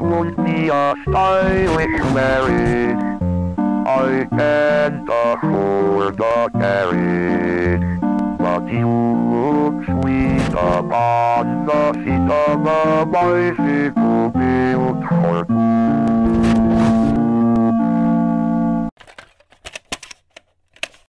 won't be a stylish marriage. I can't afford a carriage, but you look sweet upon the seat of a bicycle built for